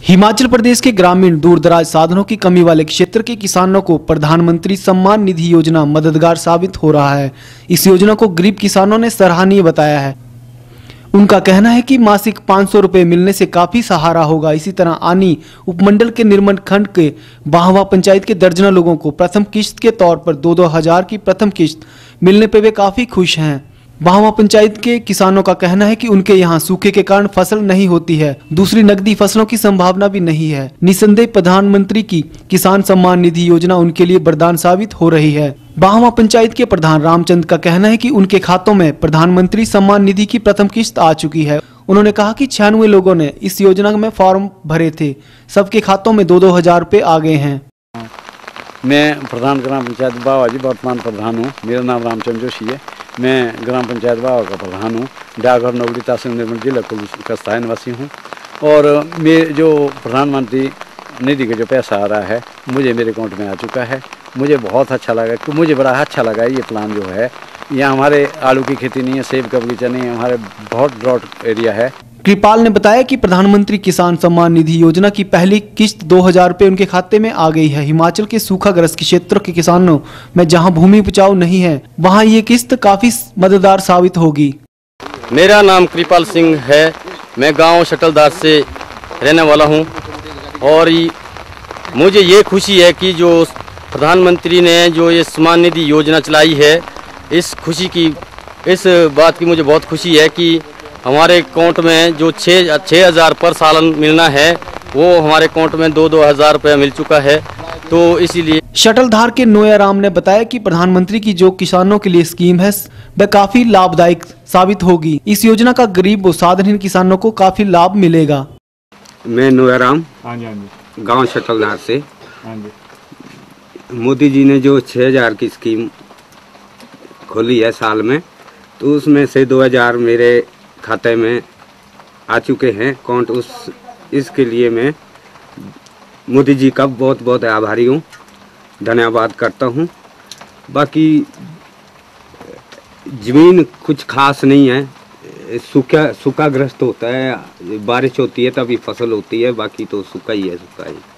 हिमाचल प्रदेश के ग्रामीण दूरदराज साधनों की कमी वाले क्षेत्र के किसानों को प्रधानमंत्री सम्मान निधि योजना मददगार साबित हो रहा है। इस योजना को गरीब किसानों ने सराहनीय बताया है। उनका कहना है कि मासिक 500 रुपए मिलने से काफी सहारा होगा। इसी तरह आनी उपमंडल के निर्मल खंड के बाहवा पंचायत के दर्जनों लोगों को प्रथम किश्त के तौर पर 2-2 हजार की प्रथम किश्त मिलने पर वे काफी खुश हैं। बाहवा पंचायत के किसानों का कहना है कि उनके यहाँ सूखे के कारण फसल नहीं होती है, दूसरी नकदी फसलों की संभावना भी नहीं है। निसंदेह प्रधानमंत्री की किसान सम्मान निधि योजना उनके लिए वरदान साबित हो रही है। बाहवा पंचायत के प्रधान रामचंद्र का कहना है कि उनके खातों में प्रधानमंत्री सम्मान निधि की प्रथम किश्त आ चुकी है। उन्होंने कहा कि 96 लोगों ने इस योजना में फॉर्म भरे थे, सबके खातों में 2-2 हजार रुपए आ गए हैं। मैं प्रधान ग्राम पंचायत बावा जी वर्तमान प्रधान हूँ। मेरा नाम रामचंद्र जोशी है। मैं ग्राम पंचायत बावा का प्रधान हूँ। डाकघर नगरी तहसील निर्मल जिला का स्थायी निवासी हूँ। और मैं जो प्रधानमंत्री निधि का जो पैसा आ रहा है मुझे मेरे अकाउंट में आ चुका है। मुझे बहुत अच्छा लगा कि मुझे बड़ा अच्छा लगा ये प्लान जो है। यहाँ हमारे आलू की खेती नहीं है, सेब का बगीचा नहीं है, हमारे बहुत ड्रॉट एरिया है। कृपाल ने बताया कि प्रधानमंत्री किसान सम्मान निधि योजना की पहली किश्त 2 हजार रुपए उनके खाते में आ गई है। हिमाचल के सूखाग्रस्त क्षेत्रों के किसानों में जहां भूमि उपजाऊ नहीं है वहां ये किश्त काफी मददगार साबित होगी। मेरा नाम कृपाल सिंह है। मैं गांव शटलदार से रहने वाला हूं और मुझे ये खुशी है कि जो प्रधानमंत्री ने जो ये सम्मान निधि योजना चलाई है, इस बात की मुझे बहुत खुशी है कि हमारे अकाउंट में जो 6,000 पर साल मिलना है वो हमारे अकाउंट में 2-2 हजार रुपया मिल चुका है। तो इसीलिए शटलधार के नोया राम ने बताया कि प्रधानमंत्री की जो किसानों के लिए स्कीम है वह काफी लाभदायक साबित होगी। इस योजना का गरीब व साधनहीन किसानों को काफी लाभ मिलेगा। मैं नोया राम गाँव शटलधार से। मोदी जी ने जो 6,000 की स्कीम खोली है साल में, तो उसमें से 2,000 मेरे खाते में आ चुके हैं अकाउंट। इसके लिए मैं मोदी जी का बहुत बहुत आभारी हूँ, धन्यवाद करता हूँ। बाकी ज़मीन कुछ खास नहीं है, सूखाग्रस्त होता है, बारिश होती है तभी फसल होती है, बाकी तो सूखा ही है, सूखा ही।